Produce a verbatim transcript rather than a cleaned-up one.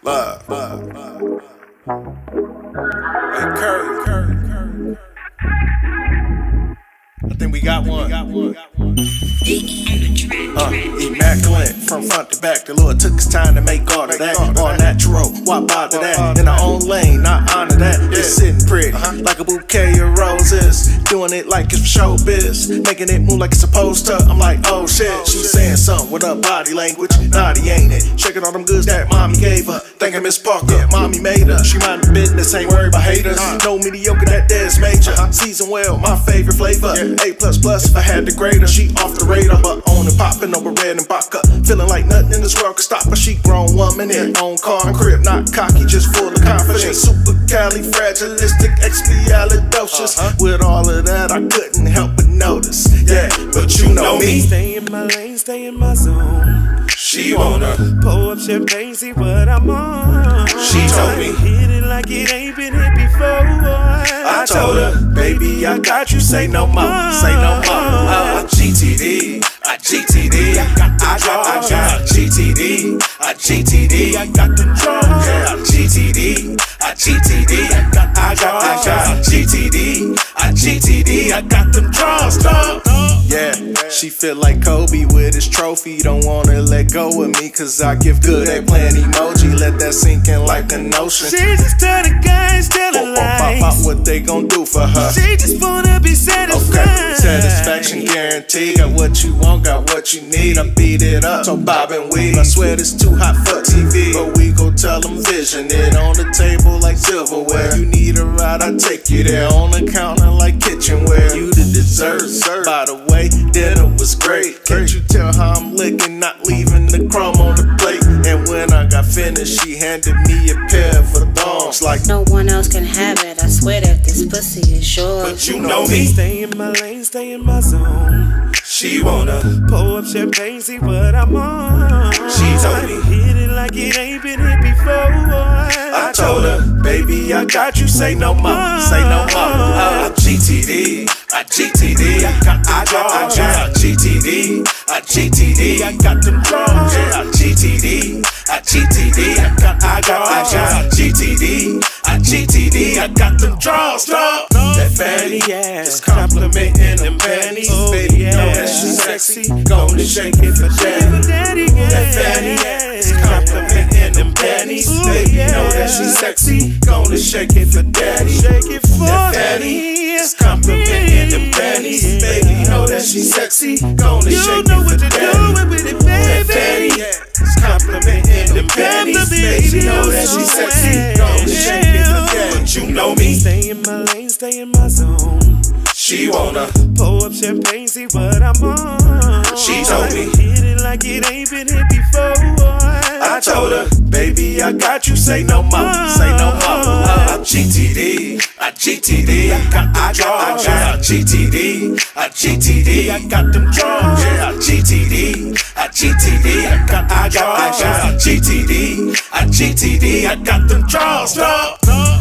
Love, love, love. Hey, Curry, Curry, Curry. I think we got one. Uh, immaculate from front to back. The Lord took his time to make all of that. All natural, why bother that? In our own lane, I honor that. It's sitting pretty, like a bouquet of roses. Doing it like it's for showbiz, making it move like it's supposed to. I'm like, oh shit, she saying something with her body language. Naughty, ain't it? Shaking all them goods that mommy gave her. Thinking Miss Parker, mommy made her. She mind the business, ain't worried about haters. No mediocre, that there's major. Season well, my favorite flavor. A plus plus if I had the grader. She off the radar, but on and popping over red and vodka. Feeling like nothing in this world can stop her. She grown woman in own car and crib, not cocky, just full of confidence. Super califragilistic, expialidocious. With all of that, I couldn't help but notice. Yeah, but you know me. Stay in my lane, stay in my zone. She wanna pour up champagne, see what I'm on. She told me hit it like it ain't been hit before. I told her, baby, I got you, say no more, say no more. uh, G T D, I G T D, I got, I got, I got G T D, I G T D, I got them drums. Yeah, G T D, I G T D, I got, I got, I got G T D, I G T D, I got them drums. Yeah, she feel like Kobe with his trophy. Don't wanna let go of me, cause I give good at playing emoji. Let that sink in like an ocean. She just tell the guys, tell the lies. What they gon' do for her? She just wanna be satisfied. Okay, satisfaction guaranteed. Got what you want, got what you need. I beat it up, so bob and weave. I swear this too hot for T V, but we gon' tell them vision it on the table like silverware. You need a ride, I take you there. On the counter like kitchenware. You the dessert, by the way, dinner was great. Can't you tell how I'm licking, not leaving the crumb on the plate? And when I got finished, she handed me a pair of thongs. Like no one else can have it. I swear that this pussy is yours. But you know me. Stay in my lane, stay in my zone. She wanna pour up champagne, see what I'm on. She told me hit it like it ain't been hit before. I told her, baby, I got you, say no more, say no more. uh, G T D, I G T D, I got, I got, I got G T D, I G T D, I got them drums. Yeah, G T D, I G T D, I got, I got, I got G T D, I G T D, I got them drums. That fanny ass, is complimenting them panties. Oh, baby, yeah. know that she sexy, gonna shake it for daddy. That fanny ass is complimenting them panties. Baby, know that she sexy, gonna shake it for daddy. Shake it for that fanny is complimenting them panties. Baby, know that she sexy, gonna shake it for daddy. With it, baby. That fanny is complimenting them panties. Baby, know that she sexy, gonna shake it for daddy. But you know me. Stay in my lane, stay in my zone. She wanna pour up champagne, see what I'm on. She told me hit it like it ain't been hit before. I told her, baby, I got you, say no more, say no more. uh, G T D, I G T D, I got, I got, I got G T D, I G T D, I got them drums. Yeah, G T D, I G T D, I got, I got, I got G T D, I G T D, I got them drums.